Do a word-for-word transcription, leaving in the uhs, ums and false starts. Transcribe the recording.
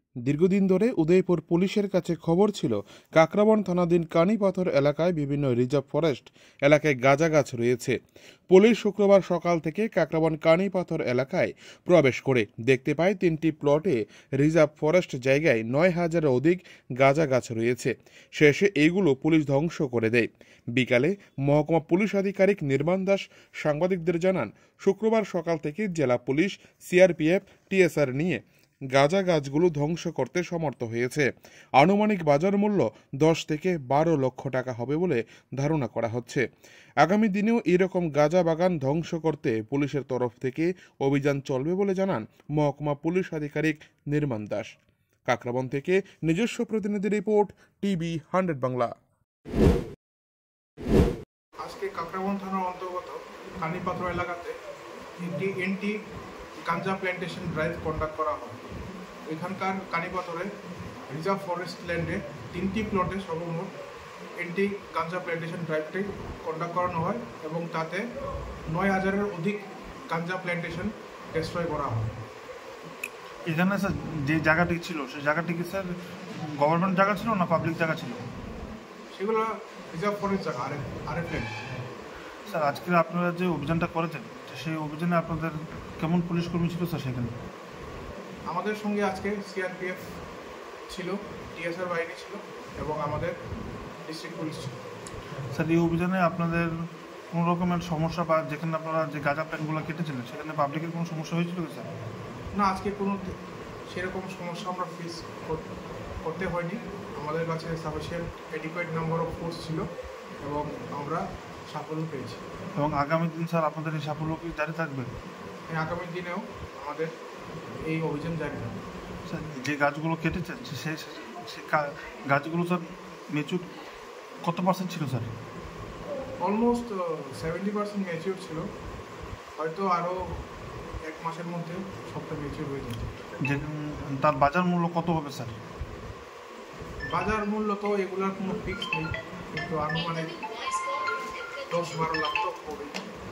দীর্ঘদিন ধরে উদয়পুর পুলিশের কাছে খবর ছিল কাকরাবন থানাধীন কানিপাথর এলাকায় বিভিন্ন রিজার্ভ ফরেস্ট এলাকায় গাঁজা গাছ রয়েছে। পুলিশ শুক্রবার সকাল থেকে কাকরাবন কানিপাথর এলাকায় প্রবেশ করে দেখতে পায় তিনটি প্লটে রিজার্ভ ফরেস্ট জায়গায় নয় হাজারের অধিক গাঁজা গাছ রয়েছে। শেষে এইগুলো পুলিশ ধ্বংস করে দেয়। বিকালে মহকুমা পুলিশ আধিকারিক নির্মাণ দাস সাংবাদিকদের জানান, শুক্রবার সকাল থেকে জেলা পুলিশ, সিআরপিএফ, টিএসআর নিয়ে গাঁজা গাছগুলো ধ্বংস করতে সমর্থ হয়েছে। আনুমানিক বাজার মূল্য দশ থেকে বারো লক্ষ টাকা হবে বলে ধারণা করা হচ্ছে। আগামী দিনেও এরকম গাঁজা বাগান ধ্বংস করতে পুলিশের তরফ থেকে অভিযান চলবে বলে জানান মহকুমা পুলিশ আধিকারিক নির্মাণ দাস। কাকরাবন থেকে নিজস্ব প্রতিনিধি রিপোর্ট, টিভি হান্ড্রেড বাংলা। আজকে কাকরাবন থানার অন্তর্গত কানিপাথর এলাকাতে একটি anti ganja plantation drive conduct করা হয়। এখানকার কানিপাথরে রিজার্ভ ফরেস্ট ল্যান্ডে তিনটি প্লটে সর্বমোট এন্টি গাঞ্জা প্ল্যান্টেশন ড্রাইভটি কন্ডাক্ট করানো হয় এবং তাতে নয় হাজারের অধিক গাঞ্জা প্ল্যান্টেশন ডেস্ট্রয় করা হয়। এখানে স্যার যে জায়গাটি ছিল সেই জায়গাটি কি স্যার গভর্নমেন্ট জায়গা ছিল না পাবলিক জায়গা ছিল? সেগুলো রিজার্ভ ফরেস্ট জায়গা, আরে আরে ল্যান্ড। স্যার আজকে আপনারা যে অভিযানটা করেছেন সেই অভিযানে আপনাদের কেমন পুলিশ কর্মী ছিল স্যার সেখানে? আমাদের সঙ্গে আজকে সিআরপিএফ ছিল, টিএসআর বাহিনী ছিল এবং আমাদের ডিস্ট্রিক্ট পুলিশ ছিল। স্যার এই অভিযানে আপনাদের কোনো রকমের সমস্যা বা যেখানে আপনারা যে গাঁজা প্ল্যান্টগুলো কেটেছিলেন সেখানে পাবলিকের কোনো সমস্যা হয়েছিল কি স্যার? না, আজকে কোনো সেরকম সমস্যা আমরা ফেস করতে হয়নি। আমাদের কাছে sufficient adequate number of force ছিল এবং আমরা সাফল্য পেয়েছি। এবং আগামী দিন স্যার আপনাদের এই সাফল্য কি জারি থাকবে? আগামী দিনেও আমাদের এই অভিযান জারি থাকবে। স্যার যে গাছগুলো কেটেছেন সেই গাছগুলো স্যার মেচুর কত পার্সেন্ট ছিল sir? Almost seventy percent mature ছিল, হয়তো আরও এক মাসের মধ্যে সবটা ম্যাচিউর হয়ে যাবে। যে তার বাজার মূল্য কত হবে স্যার? বাজার মূল্য তো এগুলোর কোনো ফিক্স নেই, কিন্তু আনুমানিক দশ বারো লাখ তো হবে।